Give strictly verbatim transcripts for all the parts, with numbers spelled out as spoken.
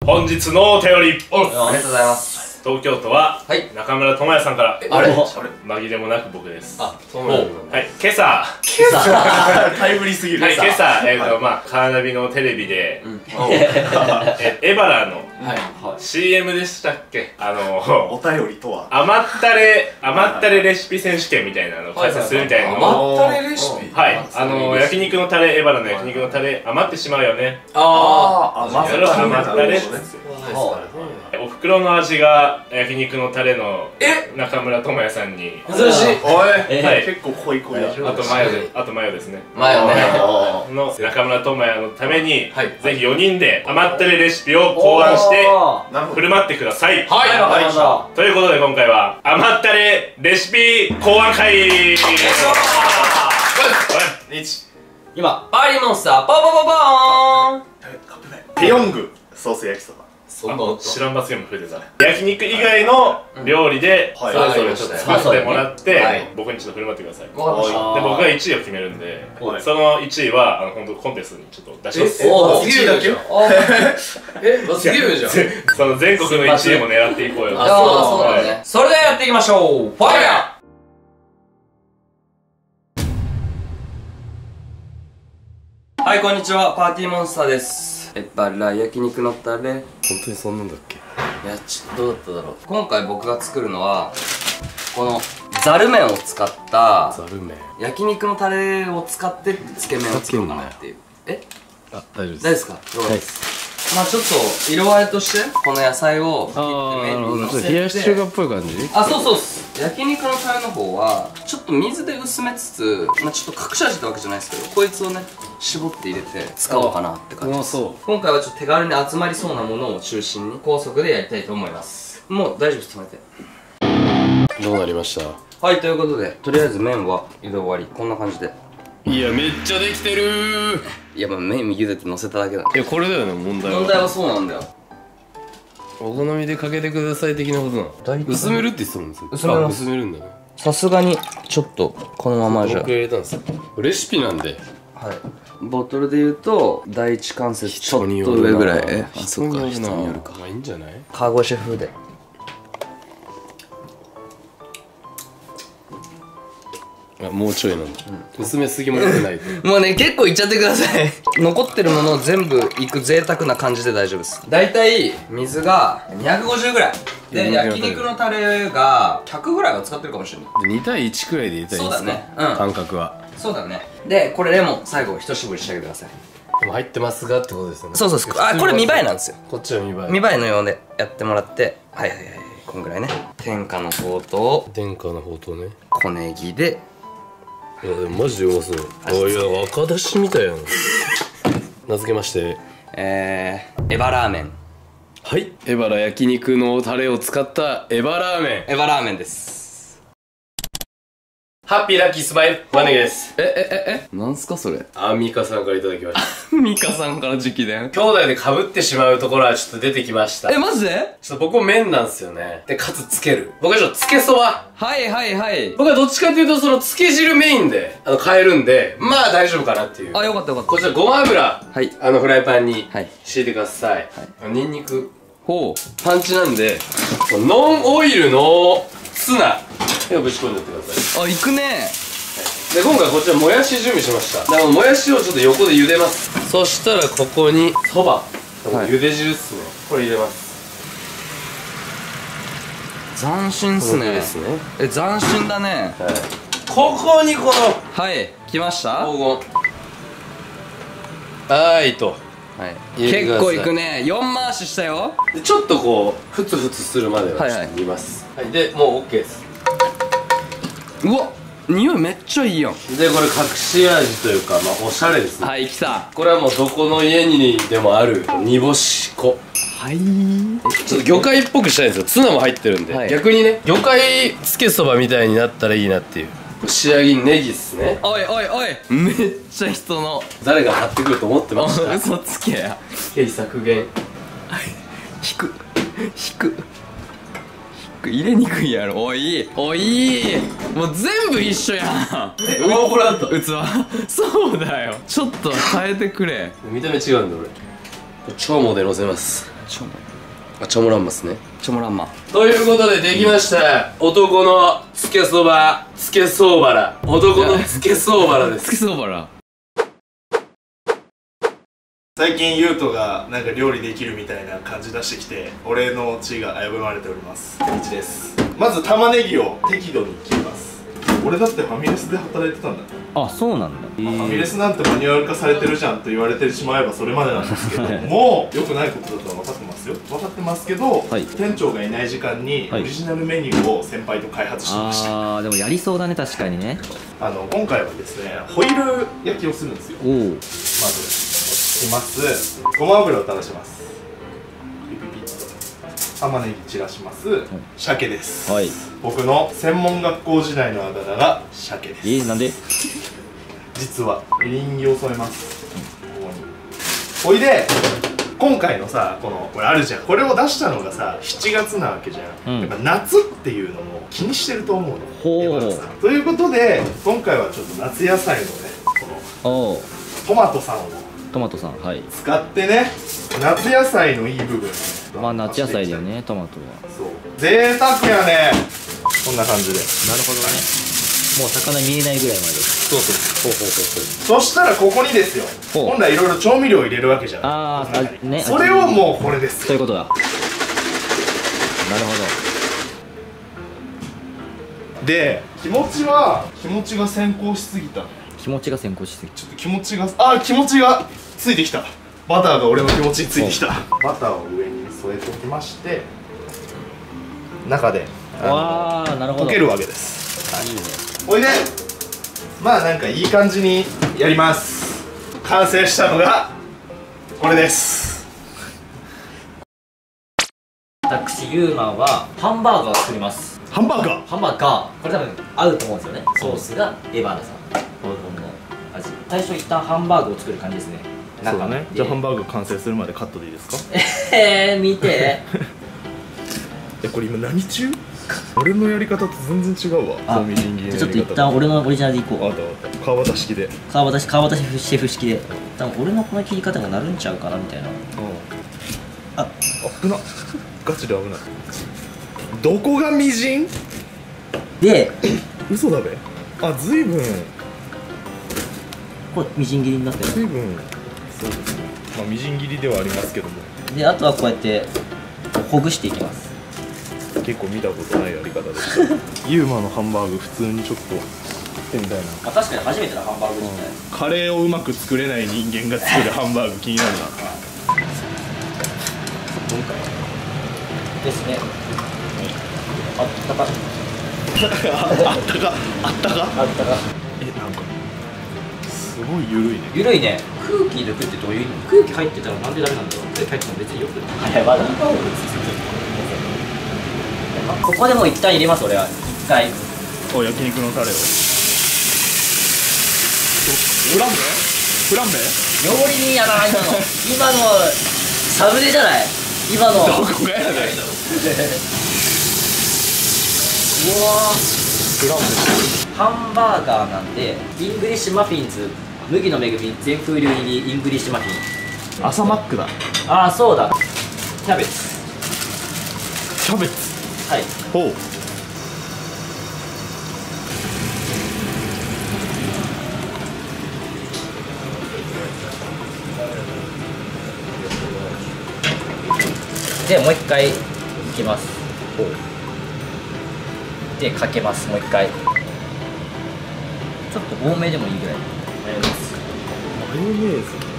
本日のお便り、 ありがとうございます。 東京都は中村智也さんから。 あれ紛れもなく僕です。 あ、智也。 はい、今朝今朝タイムリーすぎる。 はい、今朝えっとまあカーナビのテレビでエバラの シーエム でしたっけ、あのお便りとは余ったれ余ったれレシピ選手権みたいなのを開催するみたいなのを、 余ったれレシピ、 はい、あの焼肉のタレ、エバラの焼肉のタレ余ってしまうよね。 ああ、まやろ余ったれ。おふくろの味が焼肉のタレの中村智也さんに。 珍しい。 おい、 はい、 結構濃い濃い。 あとマヨで、あとマヨですね。 マヨね。 の中村智也のためにぜひよにんで余ったれレシピを考案して振る舞ってください。 はい、わかりました。 ということで今回は余ったれレシピ考案会。 今パーリーモンスターポポポポーン。 ペヨングソース焼きそば。 そんな知らん罰ゲーム増えてた。焼肉以外の料理でそれぞれちょっと作ってもらって僕にちょっと振る舞ってください。で僕がいちいを決めるんで、そのいちいはあの本当コンテストにちょっと出します。 おお、いちいだけ？え、罰ゲームじゃん。 その全国のいちいも狙っていこうよ。 あ、そうだね。それではやっていきましょう。ファイヤー。はい、こんにちは、パーティーモンスターです。エバラ焼肉のタレ。 本当にそんなんだっけ？ いや、ちょっとどうだっただろう。今回僕が作るのはこのざる麺を使ったざる麺、 焼肉のタレを使ってつけ麺を作ろうかなっていう。え？ あ、大丈夫です。 大丈夫ですか？了解です。まあちょっと色合いとしてこの野菜を切って麺にのせて、 冷やし中華っぽい感じ。 あ、そうそうっす。焼肉のタレの方はちょっと水で薄めつつ、まあちょっと隠し味ってわけじゃないですけど、こいつをね絞って入れて使おうかなって感じです。今回はちょっと手軽に集まりそうなものを中心に高速でやりたいと思います。もう大丈夫です、止めて。 どうなりました？ はい、ということでとりあえず麺は茹で終わり、こんな感じで。 いや、めっちゃできてるー。 いや、まあ麺茹でて乗せただけだ。 いや、これだよね、問題は。 問題はそうなんだよ。 お好みでかけてください的なことなの。薄めるって言ってたもんですよ。 薄めます。 薄めるんだね。 さすがにちょっとこのままじゃ。 僕入れたんですよ。レシピなんで。 はい。ボトルで言うと第一関節ちょっと上ぐらい。え、あ、そっか、人によるか。 まあいいんじゃない？ 川越シェフ風で。 あ、もうちょいなんだ。薄めすぎもよくないと。 もうね、結構いっちゃってください。残ってるものを全部いく贅沢な感じで大丈夫です。だいたい水がにひゃくごじゅうぐらいで、焼肉のタレがひゃくぐらいは使ってるかもしれない。 に対いちくらいで入れたらいいですか？ そうだね。うん、 感覚は。 そうだね。で、これレモン最後一絞りしてあげてください。 でも入ってますがってことですよね。 そうそうそう。あ、これ見栄えなんですよ。 こっちは見栄え。 見栄えのようでやってもらって、はいはいはい、こんぐらいね。天下のほうとう、 天下のほうとうね。 小ネギで。 いや、でもマジでうまそう。あ、いや、赤だしみたいやん。名付けましてえー、エバラーメン。 はい、エバラ焼肉のタレを使ったエバラーメン。 エバラーメンです。 ハッピーラッキースマイルワネギです。 ええええ、なんすかそれ？ アンミカさんからいただきました。 ミカさんから直伝。 兄弟で被ってしまうところはちょっと出てきました。 え、マジで？ ちょっと僕も麺なんですよね。で、かつつける。僕はちょっとつけそば。 はいはいはい。 僕はどっちかというとそのつけ汁メインであの変えるんで、まあ大丈夫かなっていう。 あ、よかったよかった。 こちらごま油、 はい、 あのフライパンにはい敷いてください。はい、ニンニクほうパンチなんでノンオイルのツナをぶち込んでってください。 あ、いくね。 で、今回こちらもやし準備しました。だからもやしをちょっと横で茹でます。そしたらここにそば、茹で汁っすね、これ入れます。 斬新っすね。 ですね。 え、斬新だね。 はい、ここにこのはい、来ました。 黄金。はーいと、 はい、結構いくね。よん回ししたよ。 でちょっとこうふつふつするまではちょっと煮ます。はい、でもう OK です。 うわ、匂いめっちゃいいやん。 で、これ隠し味というか、まあおしゃれですね。 はい、来た。 これはもうどこの家にでもある煮干し粉。 はい。 ちょっと魚介っぽくしたいんですよ。ツナも入ってるんで、はい、逆にね、魚介つけそばみたいになったらいいなっていう。仕上げにネギっすね。 おいおいおい、めっちゃ人の誰が買ってくると思ってました？ 嘘つけや。 経費削減。 引く引く入れにくいやろ。おいおい、もう全部一緒やん。 え、うわ、これだった。 器そうだよ、ちょっと変えてくれ。 見た目違うんだ俺。超モで乗せます。 チョモあ、チョモランマっすね。 チョモランマということでできました。男のつけそば、つけそうばら。男のつけそうばらです。 つけそうばら。 最近ユウトがなんか料理できるみたいな感じ出してきて、俺の地位が危ぶまれております。天一です。まず玉ねぎを適度に切ります。俺だってファミレスで働いてたんだ。 あ、そうなんだ。 まあ、ファミレスなんてマニュアル化されてるじゃんと言われてしまえばそれまでなんですけどもう良くないことだとは分かってますよ。分かってますけど、はい、店長がいない時間にオリジナルメニューを先輩と開発してました。 あー、でもやりそうだね、確かにね。あの今回はですね、ホイル焼きをするんですよ。おまずします。ごま油を垂らします。ピピピッと玉ねぎ散らします。鮭です、はい、僕の専門学校時代のあだ名が鮭です。えー、なんで？実はエリンギを添えます、うん、ここに。おいで今回のさ、このこれあるじゃん、これを出したのがさしちがつなわけじゃん、うん、やっぱ夏っていうのも気にしてると思うの。ほう。ということで今回はちょっと夏野菜のね、このトマトさんをトマトさん、はい、 使ってね、夏野菜のいい部分、 まあ夏野菜だよね、トマトは。そう贅沢やね。こんな感じで。 なるほどね。もう魚見えないぐらいまで。そうそう。ほうほうほうほう。そしたらここにですよ、本来いろいろ調味料を入れるわけじゃん。ああ、ね。それをもうこれです。 そういうことだ。なるほど。で、気持ちは気持ちが先行しすぎた。 気持ちが先行しすぎちょっと気持ちがあ気持ちがついてきた。バターが俺の気持ちについてきた。バターを上に添えておきまして、中でああ、なるほど、 溶けるわけです。あ、いいね。おいで、まあなんかいい感じにやります。完成したのがこれです。 私ユーマンはハンバーガーを作ります。 ハンバーガーハンバーガーこれ多分合うと思うんですよね。ソースがエバーナさん黄金の味。最初一旦ハンバーグを作る感じですね。 そうだね。じゃあハンバーグ完成するまでカットでいいですか？ えー、見てえ、これ今何中？俺のやり方と全然違うわ。 あ、じゃあちょっと一旦俺のオリジナルでいこう。 あったあった。川端式で川端川端シェフ式で多分俺のこの切り方がなるんちゃうかなみたいな。 あ、危なっ。ガチで危ない。どこがみじんで嘘だべ。あ、ずいぶんこれみじん切りになってる。 ずいぶんそうですね。まあみじん切りではありますけども。 で、あとはこうやってほぐしていきます。 結構見たことないやり方でした。ユーマのハンバーグ普通にちょっと食ってみたいな。 あ、確かに初めてのハンバーグみたいな、 うん、カレーをうまく作れない人間が作るハンバーグ気になるな。今回ですね。あったかあったかあったかあったかえ、なんかすごい緩いね。 緩いね。空気抜くってどういう意味？空気入ってたらなんでダメなんだろう。空気入っても別によくない。はい、まだここでもう一旦入れます。俺は一回お焼肉のタレをフランベフランベ料理人やな。今の今のサムネじゃない今の。どこがやねん。うわフランベハンバーガーなんでイングリッシュマフィンズ麦の恵み全風流入りイングリッシュマフィン。 朝マックだ。 ああ、そうだ。キャベツキャベツはい。 ほう。 でもう一回いきます。ほう。でかけます。もう一回。ちょっと多めでもいいぐらい。マヨネーズ。 マヨネーズ。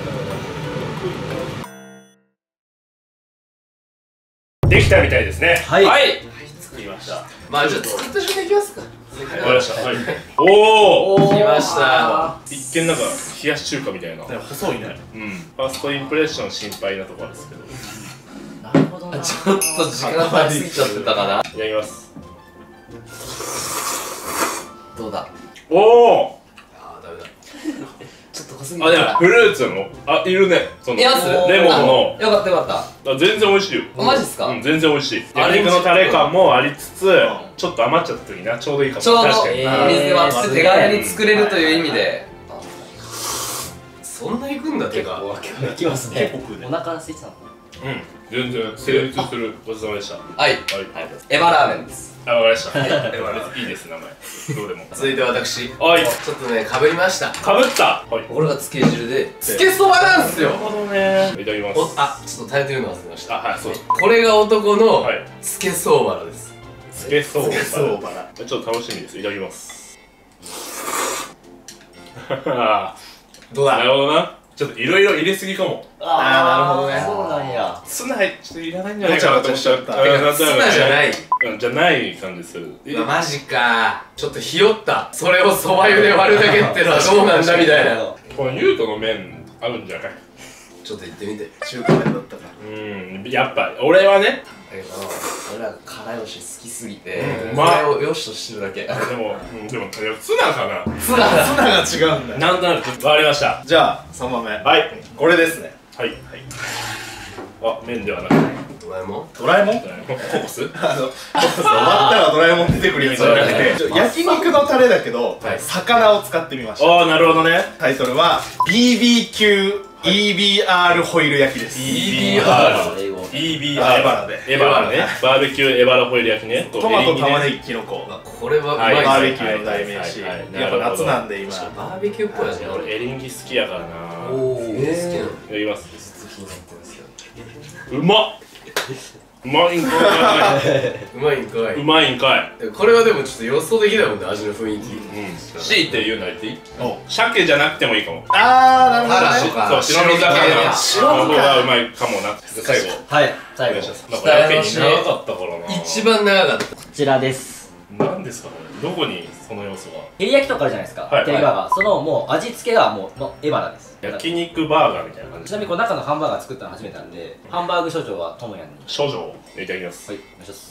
できたみたいですね。 はい。はい。 作りました。 まあじゃあ作った瞬間いきますか。 わかりました。はい。おお。 来ました。 一見なんか冷やし中華みたいな。 細いね。 うん。ファーストインプレッション心配なところですけど。 なるほどな。 ちょっと時間経ちすぎちゃってたかな。 いただきます。 どうだ。 おお。 ああ、ダメだ。 ちょっと濃すぎる。 あ、でもフルーツのあいるね。そのいますレモンの。 よかったよかった。 あ、全然美味しいよ。 マジっすか？ うん、全然美味しい。焼肉のタレ感もありつつ、ちょっと余っちゃった時な、ちょうどいいかも。 ちょうど確かに。 水割って手軽に作れるという意味で。そんなにいくんだってか。 いきますね。お腹空いてたの。 うん。 全然成立する。ごちそうさまでした。 はい、エヴァラーメンです。 あ、わかりました。いいです、名前。どうでも。 続いて私、 はい。 ちょっとね、かぶりました。 かぶった。はい。 これがつけ汁で、つけそばなんですよ。 なるほどね。いただきます。 あ、ちょっとタイトルの忘れました。 あ、はい、そう。 これが男のつけそうばらです。 つけそうばら。ちょっと楽しみです。いただきます。 どうだ。 なるほどな。ちょっといろいろ入れすぎかも。 ああ、なるほどね。そうなんや。 ツナちょっといらないんじゃないかなと思っちゃった。 ツナじゃない。 じゃない感じする。 マジか。ちょっとひよった。それをそば湯で割るだけってのはどうなんだみたいな。 このユートの麺合うんじゃない？ ちょっと言ってみて。 中華麺だったから。 うん、やっぱ俺はね。 だけど俺らが辛いおし好きすぎてそれをよしとしてるだけ。でもでもツナかな。 ツナツナが違うんだよ。 なんとなく分かりました。 じゃあさんばんめ、 はいこれですね。 はい。あ、麺ではなくドラえもん。 ドラえもん？ ココス？ あのココス終わったらドラえもん出てくるやつじゃなくて、焼肉のタレだけど魚を使ってみました。 ああ、なるほどね。 タイトルは ビービーキューイービーアール ホイル焼きです。 イービーアール イービーアール エバラでエバラね。バーベキューエバラホイル焼きね。 トマト、玉ねぎ、キノコ。 これはバーベキューの代名詞。やっぱ夏なんで今バーベキューっぽい味ね。 俺エリンギ好きやからな。 おお、好きなの。 いただきます。うまっ。うまいんかい。うまいんかい。 うまいんかい。 これはでもちょっと予想できないもんね、味の雰囲気。 うん。強いて言うのやっていい？鮭じゃなくてもいいかも。 あー、なるほど。 そう、白身魚の方がうまいかもな。最後。 はい、最後。 なんかやけに長かったからな。 一番長かった。 こちらです。 何ですかこれ？どこにその要素が？ 照り焼きとかあるじゃないですか。照りバーガー。そのもう味付けがもうエバラです。 焼肉バーガーみたいな感じ。 ちなみにこの中のハンバーガー作ったの初めてなんで、ハンバーグ所長はトモヤンに。 所長いただきます。 はい、お願いします。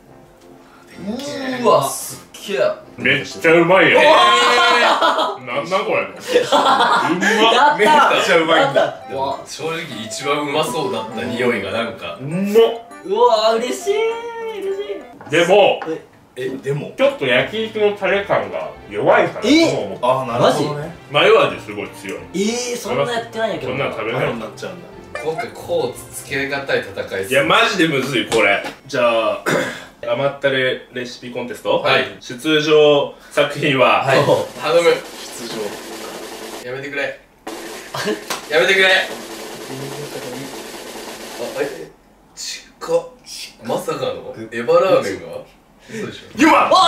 うわ、すっげえ。 めっちゃうまいよ。なんなんこれ。うま。 やった。 めっちゃうまいんだ。 正直一番うまそうだった匂いがなんか。 うまっ。 うわ、嬉しい。嬉しい。 でも。 え、でもちょっと焼肉のタレ感が弱いかなと思う。 ああ、なるほどね。 マヨ味すごい強い。 ええ、そんなやってないんやけど。 そんなの食べない。 なっちゃうんだ。 今回こうつけがたい戦い。 いやマジでむずいこれ。じゃあ余ったれレシピコンテスト。 はい。 出場作品は。 はい。頼む。 出場。 やめてくれ。やめてくれ。あ、え、ちっか。まさかのエバラーメンが。そうでしょ。 ユマ。 バー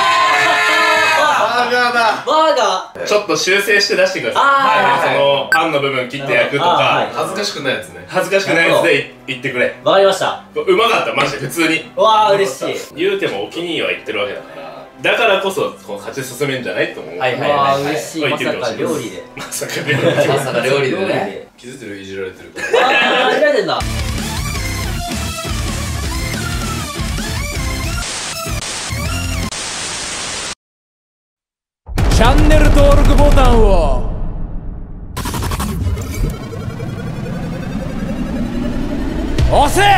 ガーだ。 バーガー。 ちょっと修正して出してください。はい、そのパンの部分切って焼くとか恥ずかしくないやつね。 恥ずかしくないやつで言ってくれ。 わかりました。 うまかったマジで普通に。 わあ嬉しい。 言うてもお気に入りは言ってるわけだから。だからこそこう勝ち進めんじゃないと思う。 はいはいはい。嬉しい。まさか料理で。 まさか料理で。 まさか料理でね。 気づいてるいじられてる。 ああいじられてんだ。 チャンネル登録ボタンを押せ。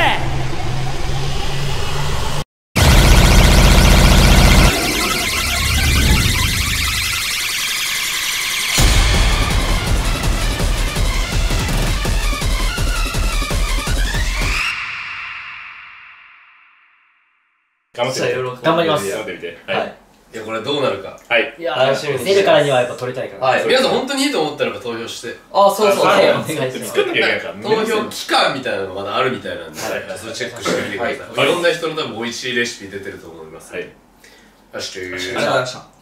頑張ってみて。 頑張ります。 頑張ってみて。 はい。 いやこれどうなるか。 はい。 いや楽しみに。出るからにはやっぱ撮りたいから。 はい。 皆さん本当にいいと思ったら投票して。 あ、そうそう。 お願いします。 作んなきゃいけないから。 投票期間みたいなのまだあるみたいなんで、それチェックしてみてください。いろんな人の多分美味しいレシピ出てると思います。はい。よし。 ありがとうございました。